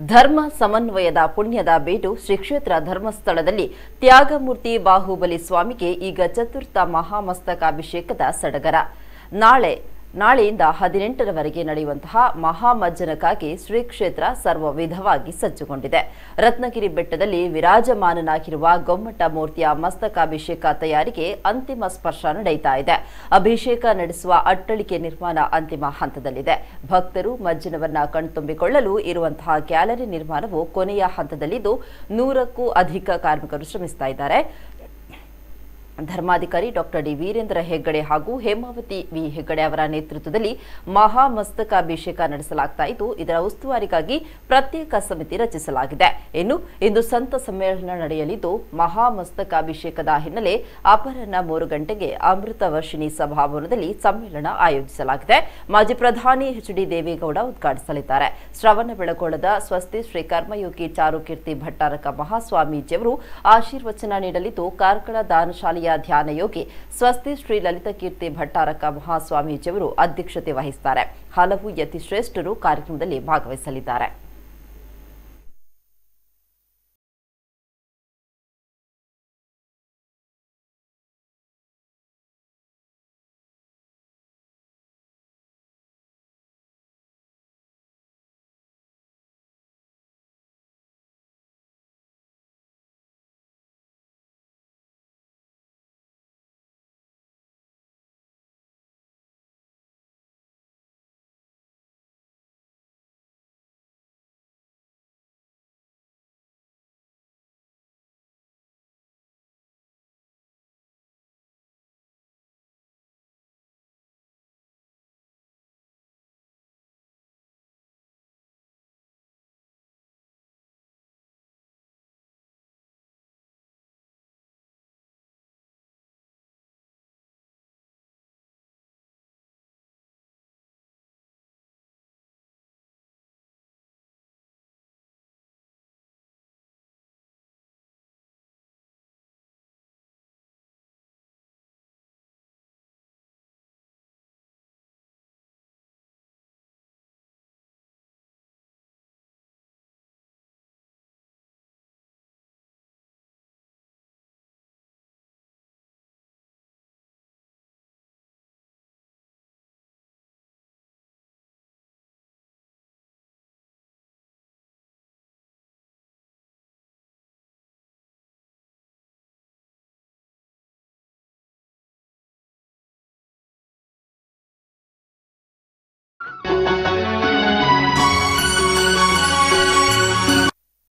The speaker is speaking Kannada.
ಧರ್ಮ ಸಮನ್ವಯದ ಪುಣ್ಯದ ಬೀಡು ಶ್ರೀ ಕ್ಷೇತ್ರ ಧರ್ಮಸ್ಥಳದಲ್ಲಿ ತ್ಯಾಗಮೂರ್ತಿ ಬಾಹುಬಲಿ ಸ್ವಾಮಿಗೆ ಈಗ ಚತುರ್ಥ ಮಹಾಮಸ್ತಕಾಭಿಷೇಕದ ಸಡಗರ. ನಾಳೆಯಿಂದ 18ರವರೆಗೆ ನಡೆಯುವಂತಹ ಮಹಾಮಜ್ಜನಕ್ಕಾಗಿ ಶ್ರೀ ಕ್ಷೇತ್ರ ಸರ್ವ ವಿಧವಾಗಿ ಸಜ್ಜುಗೊಂಡಿದೆ. ರತ್ನಗಿರಿ ಬೆಟ್ಟದಲ್ಲಿ ವಿರಾಜಮಾನನಾಗಿರುವ ಗೊಮ್ಮಟ ಮೂರ್ತಿಯ ಮಸ್ತಕಾಭಿಷೇಕ ತಯಾರಿಗೆ ಅಂತಿಮ ಸ್ಪರ್ಶ ನಡೆಯುತ್ತಾ ಇದೆ. ಅಭಿಷೇಕ ನಡೆಸುವ ಅಟ್ಟಳಿಕೆ ನಿರ್ಮಾಣ ಅಂತಿಮ ಹಂತದಲ್ಲಿದೆ. ಭಕ್ತರು ಮಜ್ಜನವನ್ನ ಕಣ್ತುಂಬಿಕೊಳ್ಳಲು ಇರುವಂತಹ ಗ್ಯಾಲರಿ ನಿರ್ಮಾಣವು ಕೊನೆಯ ಹಂತದಲ್ಲಿದ್ದು 100ಕ್ಕೂ ಅಧಿಕ ಕಾರ್ಮಿಕರು ಶ್ರಮಿಸುತ್ತಾ ಇದ್ದಾರೆ. ಧರ್ಮಾಧಿಕಾರಿ ಡಾಕ್ಟರ್ ಡಿ ವೀರೇಂದ್ರ ಹೆಗ್ಗಡೆ ಹಾಗೂ ಹೇಮಾವತಿ ವಿ ಹೆಗ್ಗಡೆ ಅವರ ನೇತೃತ್ವದಲ್ಲಿ ಮಹಾಮಸ್ತಕಾಭಿಷೇಕ ನಡೆಸಲಾಗ್ತಾ ಇದ್ದು, ಇದರ ಉಸ್ತುವಾರಿಗಾಗಿ ಪ್ರತ್ಯೇಕ ಸಮಿತಿ ರಚಿಸಲಾಗಿದೆ. ಇಂದು ಸಂತ ಸಮ್ಮೇಳನ ನಡೆಯಲಿದ್ದು, ಮಹಾಮಸ್ತಕಾಭಿಷೇಕದ ಹಿನ್ನೆಲೆ ಅಪರಾಹ್ನ 3 ಗಂಟೆಗೆ ಅಮೃತ ವರ್ಷಿಣಿ ಸಭಾಭವನದಲ್ಲಿ ಸಮ್ಮೇಳನ ಆಯೋಜಿಸಲಾಗಿದೆ. ಮಾಜಿ ಪ್ರಧಾನಿ ಎಚ್.ಡಿ. ದೇವೇಗೌಡ ಉದ್ಘಾಟಿಸಲಿದ್ದಾರೆ. ಶ್ರವಣಬೆಳಗೊಳದ ಸ್ವಸ್ತಿ ಶ್ರೀ ಕರ್ಮಯೋಗಿ ಚಾರುಕೀರ್ತಿ ಭಟ್ಟಾರಕ ಮಹಾಸ್ವಾಮೀಜಿಯವರು ಆಶೀರ್ವಚನ ನೀಡಲಿದ್ದು, ಕಾರ್ಕಳ ದಾನಶಾಲೆಯ ಧ್ಯಾನ ಯೋಗಿ ಸ್ವಸ್ತಿ ಶ್ರೀ ಲಲಿತಕೀರ್ತಿ ಭಟ್ಟಾರಕ ಮಹಾಸ್ವಾಮೀಜಿಯವರು ಅಧ್ಯಕ್ಷತೆ ವಹಿಸುತ್ತಾರೆ. ಹಲವು ಯತಿಶ್ರೇಷ್ಠರು ಕಾರ್ಯಕ್ರಮದಲ್ಲಿ ಭಾಗವಹಿಸಲಿದ್ದಾರೆ.